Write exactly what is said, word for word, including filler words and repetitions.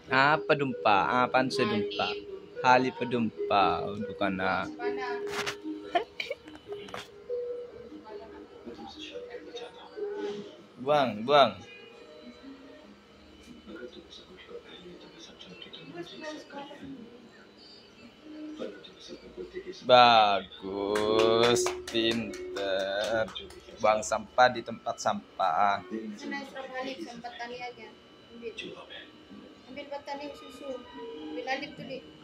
Ah, padumpa. Ah, apaan sedumpa? Hali padumpa. Bukan na. Buang, buang. Bagus, pinter. Buang sampah di tempat sampah. Sana Isra balik sampai tali aja. Ambil. Ambil batang susu. Ambil alip tuh, Dik.